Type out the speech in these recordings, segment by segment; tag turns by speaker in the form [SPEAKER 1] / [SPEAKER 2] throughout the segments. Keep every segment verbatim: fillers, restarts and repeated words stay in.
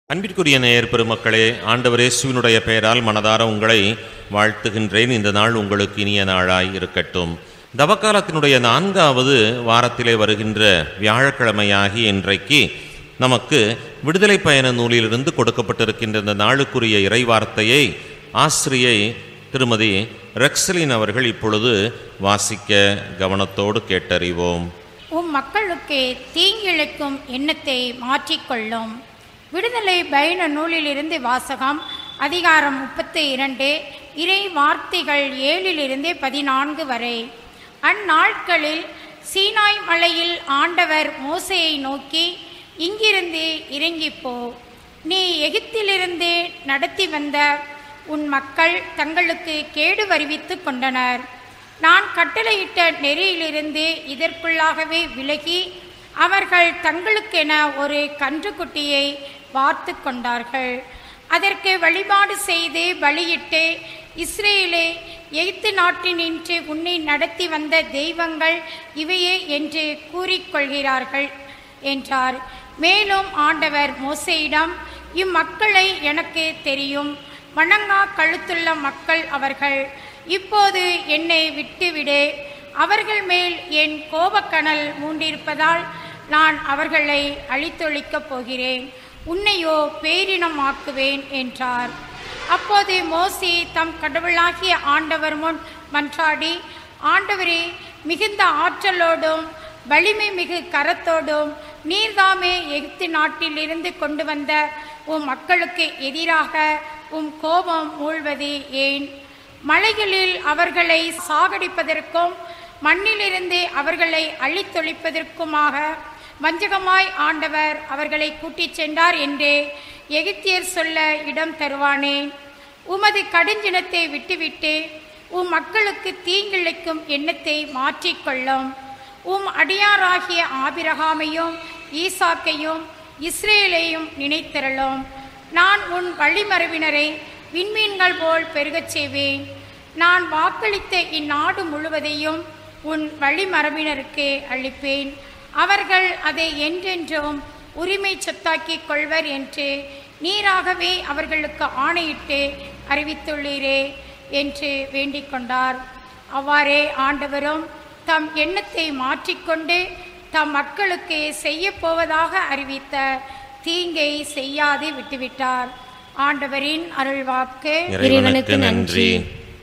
[SPEAKER 1] அன்பிற்குரிய நேயர் பெருமக்களே, ஆண்டவர் இயேசுவினுடைய பெயரால் மனதார உங்களை வாழ்த்துகின்றேன். இந்த நாள் உங்களுக்கு இனிய நாளாய் இருக்கட்டும். தவக்காலத்தினுடைய நான்காவது வாரத்திலே வருகின்ற வியாழக்கிழமையாகி இன்றைக்கு நமக்கு விடுதலை பயண நூலிலிருந்து கொடுக்கப்பட்டிருக்கின்ற இந்த நாளுக்குரிய இறைவார்த்தையை ஆசிரியை திருமதி ரெக்ஸலின் அவர்கள் இப்பொழுது வாசிக்க கவனத்தோடு கேட்டறிவோம்.
[SPEAKER 2] உம் மக்களுக்கு தீங்கிழைக்கும் எண்ணத்தை மாற்றிக்கொள்ளும். விடுதலை பயண நூலிலிருந்து வாசகம். அதிகாரம் முப்பத்தி இரண்டு, இறை வார்த்தைகள் ஏழிலிருந்து பதினான்கு வரை. அந்நாட்களில் சீனாய் மலையில் ஆண்டவர் மோசேயை நோக்கி, இங்கிருந்து இறங்கிப்போ, நீ எகிப்திலிருந்து நடத்தி வந்த உன் மக்கள் தங்களுக்கு கேடு வருவித்து கொண்டனர். நான் கட்டளையிட்ட நெறியிலிருந்து இதற்குள்ளாகவே விலகி அவர்கள் தங்களுக்கென ஒரு கன்றுக்குட்டியை வார்த்து கொண்டார்கள். அதற்கு வழிபாடு செய்து பலியிட்டு, இஸ்ரேலே, எகிப்து நாட்டினின்று உன்னை நடத்தி வந்த தெய்வங்கள் இவையே என்று கூறிக்கொள்கிறார்கள் என்றார். மேலும் ஆண்டவர் மோசேயிடம், இம்மக்களை எனக்கு தெரியும், வணங்கா கழுத்துள்ள மக்கள் அவர்கள். இப்போது என்னை விட்டுவிடு. அவர்கள் மேல் என் கோபக்கனல் மூண்டிருப்பதால் நான் அவர்களை அழித்தொழிக்கப் போகிறேன், உன்னையோ பேரினமாக்குவேன் என்றார். அப்போது மோசே தம் கடவுளாகிய ஆண்டவர் முன் மன்றாடி, ஆண்டவரே, மிகுந்த ஆற்றலோடும் வலிமை மிகு கரத்தோடும் நீர்தாமே எகிப்து நாட்டிலிருந்து கொண்டு வந்த உம் மக்களுக்கு எதிராக உம் கோபம் மூழ்வது ஏன்? மலைகளில் அவர்களை சாகடிப்பதற்கும் மண்ணிலிருந்து அவர்களை அழித்தொழிப்பதற்குமாக வஞ்சகமாய் ஆண்டவர் அவர்களை கூட்டிச் சென்றார் என்று எகிப்தியர் சொல்ல இடம் தருவானேன்? உமது கடுஞ்சினத்தை விட்டுவிட்டு உம் மக்களுக்கு தீங்கிழைக்கும் எண்ணத்தை மாற்றிக்கொள்ளும். உம் அடியாராகிய ஆபிரகாமையும் ஈசாக்கையும் இஸ்ரேலையும் நினைத்திரளும். நான் உன் வழிமரபினரை விண்மீன்கள் போல் பெருகச் செய்வேன். நான் வாக்களித்த இந்நாடு முழுவதையும் உன் வழிமரபினருக்கு அளிப்பேன். அவர்கள் அதை என்றென்றும் உரிமை சொத்தாக்கிக் கொள்வர் என்று நீராகவே அவர்களுக்கு ஆணையிட்டு அறிவித்துள்ளீரே என்று வேண்டிக் கொண்டார். அவ்வாறே ஆண்டவரும் தம் எண்ணத்தை மாற்றிக்கொண்டு தம் மக்களுக்கு செய்ய போவதாக அறிவித்த தீங்கை செய்யாது விட்டுவிட்டார். ஆண்டவரின் அருள்வாக்கு.
[SPEAKER 1] இறைவனுக்கு நன்றி.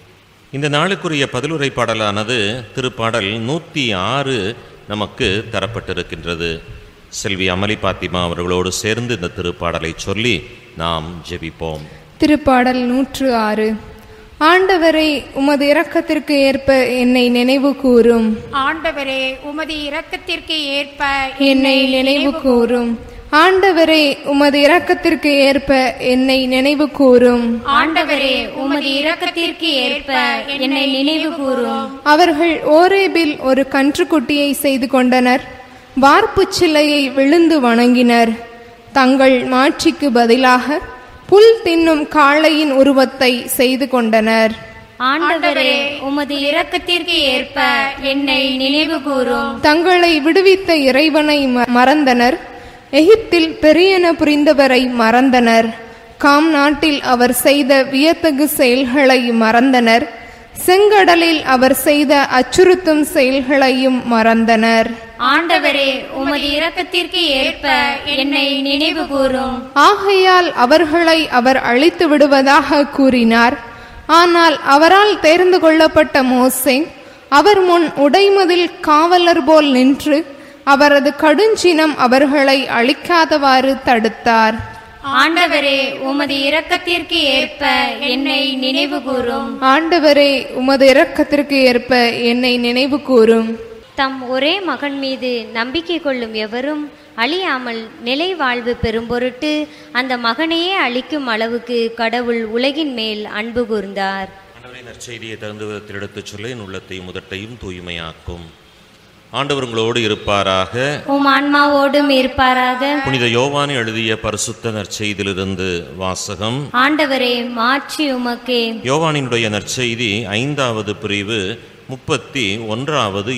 [SPEAKER 1] இந்த நாளுக்குரிய பதிலுரை பாடலானது திருப்பாடல் நூற்றி ஆறு நமக்கு தரப்பட்டிருக்கின்றது. செல்வி அமலி பாத்திமா அவர்களோடு சேர்ந்து இந்த திருப்பாடலை சொல்லி நாம் ஜெபிப்போம்.
[SPEAKER 3] திருப்பாடல் நூற்று ஆறு. ஆண்டவரே, உமது இரக்கத்திற்கு ஏற்ப என்னை நினைவு கூரும்.
[SPEAKER 2] ஆண்டவரே, உமது இரக்கத்திற்கு ஏற்ப
[SPEAKER 3] என்னை நினைவு கூரும். ஆண்டவரே, உமது இரக்கத்திற்கு ஏற்ப என்னை நினைவு கூரும்.
[SPEAKER 2] ஆண்டவரே, உமது இரக்கத்திற்கு ஏற்ப என்னை நினைவு கூரும்.
[SPEAKER 3] அவர்கள் ஓரேபில் ஒரு கன்றுக்குட்டியை செய்து கொண்டனர், வார்ப்பு சிலையை விழுந்து வணங்கினர். தங்கள் மாட்சிக்கு பதிலாக புல் தின்னும் காளையின் உருவத்தை செய்து கொண்டனர்.
[SPEAKER 4] ஆண்டவரே, உமது இரக்கத்திற்கு ஏற்ப என்னை நினைவு கூரும்.
[SPEAKER 3] தங்களை விடுவித்த இறைவனை மறந்தனர். எகிப்தில் பெரியன புரிந்தவரை மறந்தனர். காம் நாட்டில் அவர் செய்த வியத்தகு செயல்களை மறந்தனர். செங்கடலில் அவர் செய்த அச்சுறுத்தும் செயல்களையும் மறந்தனர்.
[SPEAKER 4] ஆண்டவரே, உமது இரக்கத்திற்கு ஏற்ப என்னை நினைவு கூரும்.
[SPEAKER 3] ஆகையால் அவர்களை அவர் அழித்து விடுவதாக கூறினார். ஆனால் அவரால் தேர்ந்து கொள்ளப்பட்ட மோசே அவர் முன் உடைமதில் காவலர் போல் நின்று அவரது கடுஞ்சினம் அவர்களை அழிக்காதவாறு தடுத்தார்.
[SPEAKER 4] ஆண்டவரே, உமது இரக்கத்திற்கு ஏற்ப என்னை நினைவு கூரும்.
[SPEAKER 3] ஆண்டவரே, உமது இரக்கத்திற்கு ஏற்ப என்னை நினைவு கூரும்.
[SPEAKER 4] தம் ஒரே மகன் மீது நம்பிக்கை கொள்ளும் எவரும் அழியாமல் நிலை வாழ்வு பெறும் பொருட்டு அந்த மகனையே அழிக்கும் அளவுக்கு கடவுள் உலகின் மேல் அன்பு கூர்ந்தார்.
[SPEAKER 1] நற்செய்தியை தகுந்த விதத்தில் எடுத்துச் சொல்ல என் உள்ளத்தையும் முதட்டையும் தூய்மையாக்கும். ஆண்டவர் உங்களோடு இருப்பாராக,
[SPEAKER 4] உம் ஆன்மாவோடும் இருப்பாராக.
[SPEAKER 1] புனித யோவான் எழுதிய பரிசுத்த நற்செய்தியிலிருந்து வாசகம்.
[SPEAKER 4] ஆண்டவரே, மாட்சி உமக்கே.
[SPEAKER 1] யோவானினுடைய நற்செய்தி ஐந்தாவது பிரிவு முப்பத்தி ஒன்றாவது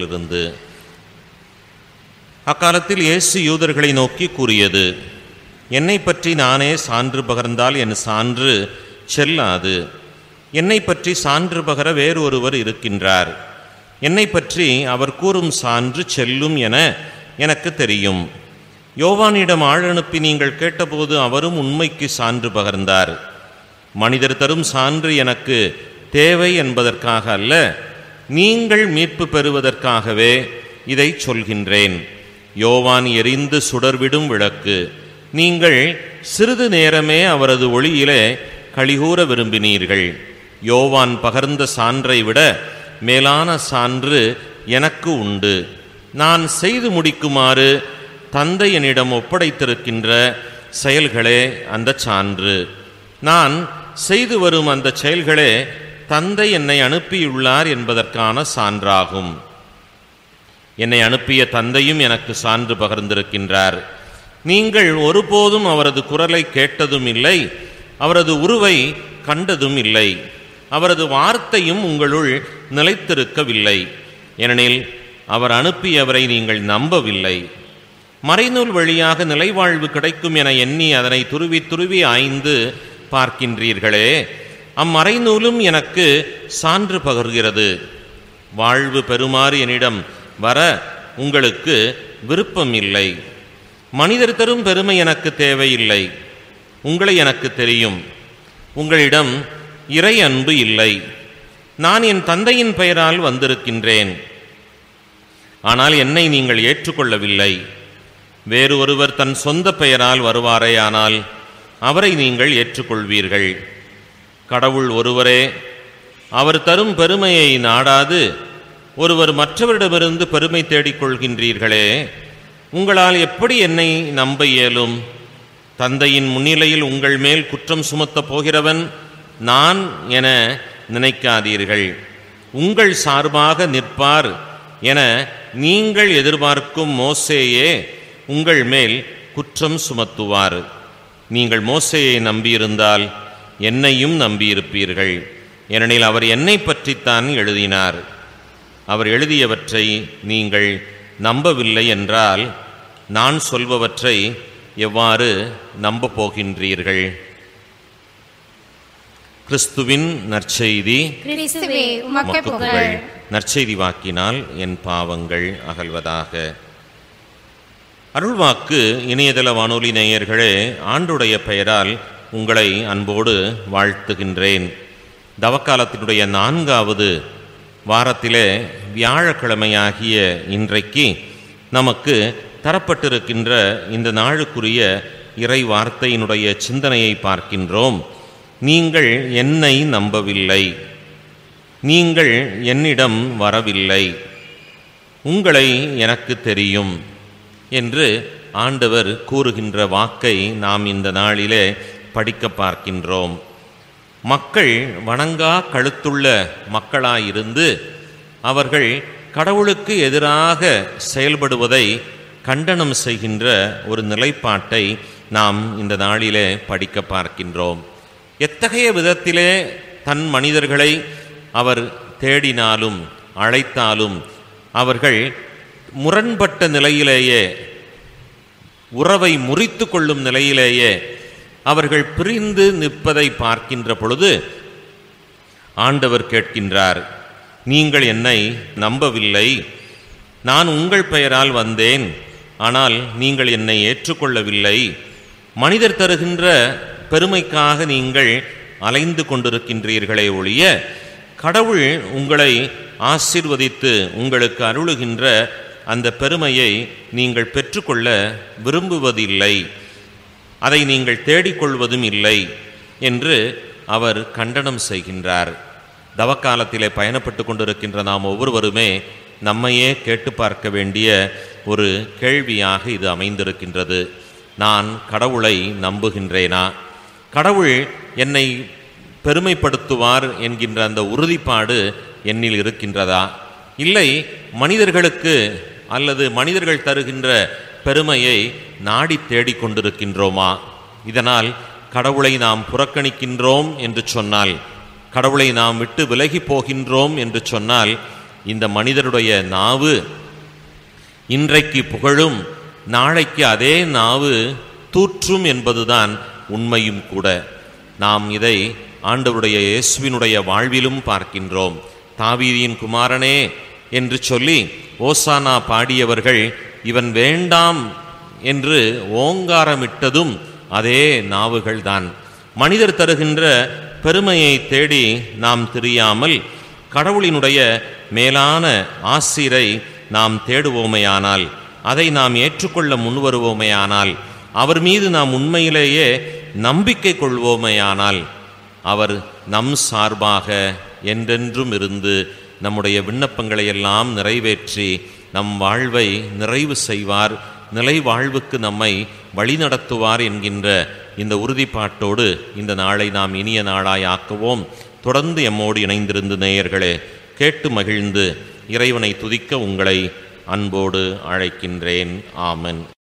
[SPEAKER 1] இறைவாக்கிலிருந்து. அக்காலத்தில் இயேசு யூதர்களை நோக்கி கூறியது, என்னை பற்றி நானே சான்று பகர்ந்தால் என் சான்று செல்லாது. என்னை பற்றி சான்று பகர வேறு ஒருவர் இருக்கின்றார். என்னை பற்றி அவர் கூறும் சான்று செல்லும் என எனக்கு தெரியும். யோவானிடம் ஆள் அனுப்பி நீங்கள் கேட்டபோது அவரும் உண்மைக்கு சான்று பகர்ந்தார். மனிதர் தரும் சான்று எனக்கு தேவை என்பதற்காக அல்ல, நீங்கள் மீட்பு பெறுவதற்காகவே இதை சொல்கின்றேன். யோவான் எரிந்து சுடர்விடும் விளக்கு. நீங்கள் சிறிது நேரமே அவரது ஒளியிலே களிகூற விரும்பினீர்கள். யோவான் பகர்ந்த சான்றை விட மேலான சான்று எனக்கு உண்டு. நான் செய்து முடிக்குமாறு தந்தை என்னிடம் ஒப்படைத்திருக்கின்ற செயல்களே அந்த சான்று. நான் செய்து வரும் அந்த செயல்களே தந்தை என்னை அனுப்பியுள்ளார் என்பதற்கான சான்றாகும். என்னை அனுப்பிய தந்தையும் எனக்கு சான்று பகர்ந்திருக்கின்றார். நீங்கள் ஒருபோதும் அவரது குரலை கேட்டதும் இல்லை, அவரது உருவை கண்டதும் இல்லை. அவரது வார்த்தையும் உங்களுள் நிலைத்திருக்கவில்லை, ஏனெனில் அவர் அனுப்பியவரை நீங்கள் நம்பவில்லை. மறைநூல் வழியாக நிலைவாழ்வு கிடைக்கும் என எண்ணி அதனை துருவி துருவி ஆய்ந்து பார்க்கின்றீர்களே, அம்மறைநூலும் எனக்கு சான்று பகர்கிறது. வாழ்வு பெறுமாறு என்னிடம் வர உங்களுக்கு விருப்பம் இல்லை. மனிதர் தரும் பெருமை எனக்கு தேவையில்லை. உங்களை எனக்கு தெரியும். உங்களிடம் இறை அன்பு இல்லை. நான் என் தந்தையின் பெயரால் வந்திருக்கின்றேன், ஆனால் என்னை நீங்கள் ஏற்றுக்கொள்ளவில்லை. வேறு ஒருவர் தன் சொந்த பெயரால் வருவாரே, ஆனால் அவரை நீங்கள் ஏற்றுக்கொள்வீர்கள். கடவுள் ஒருவரே. அவர் தரும் பெருமையை நாடாது ஒருவர் மற்றவரிடமிருந்து பெருமை தேடிக்கொள்கின்றீர்களே, உங்களால் எப்படி என்னை நம்ப இயலும்? தந்தையின் முன்னிலையில் உங்கள் மேல் குற்றம் சுமத்தப் போகிறவன் நான் என நினைக்காதீர்கள். உங்கள் சார்பாக நிற்பார் என நீங்கள் எதிர்பார்க்கும் மோசேயே உங்கள் மேல் குற்றம் சுமத்துவார். நீங்கள் மோசேயை நம்பியிருந்தால் என்னையும் நம்பியிருப்பீர்கள், ஏனெனில் அவர் என்னை பற்றித்தான் எழுதினார். அவர் எழுதியவற்றை நீங்கள் நம்பவில்லை என்றால் நான் சொல்பவற்றை எவ்வாறு நம்பப் போகின்றீர்கள்? கிறிஸ்துவின் நற்செய்தி.
[SPEAKER 2] கிறிஸ்துவே உமக்கு புகழ்.
[SPEAKER 1] நற்செய்தி வாக்கினால் என் பாவங்கள் அகல்வதாக. அருள்வாக்கு இணையதள வானொலி நேயர்களே, ஆண்டுடைய பெயரால் உங்களை அன்போடு வாழ்த்துகின்றேன். தவக்காலத்தினுடைய நான்காவது வாரத்திலே வியாழக்கிழமையாகிய இன்றைக்கு நமக்கு தரப்பட்டிருக்கின்ற இந்த நாளுக்குரிய இறை வார்த்தையினுடைய சிந்தனையை பார்க்கின்றோம். நீங்கள் என்னை நம்பவில்லை, நீங்கள் என்னிடம் வரவில்லை, உங்களை எனக்கு தெரியும் என்று ஆண்டவர் கூறுகின்ற வாக்கை நாம் இந்த நாளிலே படிக்க பார்க்கின்றோம். மக்கள் வணங்கா கழுத்துள்ள மக்களாயிருந்து அவர்கள் கடவுளுக்கு எதிராக செயல்படுவதை கண்டனம் செய்கின்ற ஒரு நிலைப்பாட்டை நாம் இந்த நாளிலே படிக்க பார்க்கின்றோம். எத்தகைய விதத்திலே தன் மனிதர்களை அவர் தேடினாலும் அழைத்தாலும் அவர்கள் முரண்பட்ட நிலையிலேயே, உறவை முறித்து கொள்ளும் நிலையிலேயே அவர்கள் பிரிந்து நிற்பதை பார்க்கின்ற பொழுது ஆண்டவர் கேட்கின்றார், நீங்கள் என்னை நம்பவில்லை, நான் உங்கள் பெயரால் வந்தேன், ஆனால் நீங்கள் என்னை ஏற்றுக்கொள்ளவில்லை. மனிதர் தருகின்ற பெருமைக்காக நீங்கள் அலைந்து கொண்டிருக்கின்றீர்களே ஒழிய கடவுள் உங்களை ஆசீர்வதித்து உங்களுக்கு அருளுகின்ற அந்த பெருமையை நீங்கள் பெற்றுக்கொள்ள விரும்புவதில்லை, அதை நீங்கள் தேடிக்கொள்வதும் இல்லை என்று அவர் கண்டனம் செய்கின்றார். தவக்காலத்திலே பயணப்பட்டு கொண்டிருக்கின்ற நாம் ஒவ்வொருவருமே நம்மையே கேட்டு பார்க்க வேண்டிய ஒரு கேள்வியாக இது அமைந்திருக்கின்றது. நான் கடவுளை நம்புகின்றேனா? கடவுள் என்னை பெருமைப்படுத்துவார் என்கின்ற அந்த உறுதிப்பாடு என்னில் இருக்கின்றதா? இல்லை மனிதர்களுக்கு அல்லது மனிதர்கள் தருகின்ற பெருமையை நாடி தேடிக்கொண்டிருக்கின்றோமா? இதனால் கடவுளை நாம் புறக்கணிக்கின்றோம் என்று சொன்னால், கடவுளை நாம் விட்டு விலகி போகின்றோம் என்று சொன்னால், இந்த மனிதருடைய நாவு இன்றைக்கு புகழும், நாளைக்கு அதே நாவு தூற்றும் என்பதுதான் உண்மையும் கூட. நாம் இதை ஆண்டவருடைய இயேசுவினுடைய வாழ்விலும் பார்க்கின்றோம். தாவீதின் குமாரனே என்று சொல்லி ஓசானா பாடியவர்கள் இவன் வேண்டாம் என்று ஓங்காரமிட்டதும் அதே நாவுகள்தான். மனிதர் தருகின்ற பெருமையை தேடி நாம் திரியாமல் கடவுளினுடைய மேலான ஆசிரை நாம் தேடுவோமேயானால், அதை நாம் ஏற்றுக்கொள்ள முன்வருவோமேயானால், அவர் மீது நாம் உண்மையிலேயே நம்பிக்கை கொள்வோமேயானால், அவர் நம் சார்பாக என்றென்றும் இருந்து நம்முடைய விண்ணப்பங்களை எல்லாம் நிறைவேற்றி நம் வாழ்வை நிறைவு செய்வார், நிலை வாழ்வுக்கு நம்மை வழிநடத்துவார் என்கின்ற இந்த உறுதிப்பாட்டோடு இந்த நாளை நாம் இனிய நாளாய் ஆக்குவோம். தொடர்ந்து எம்மோடு இணைந்திருந்து நேயர்களே கேட்டு மகிழ்ந்து இறைவனை துதிக்க உங்களை அன்போடு அழைக்கின்றேன். ஆமென்.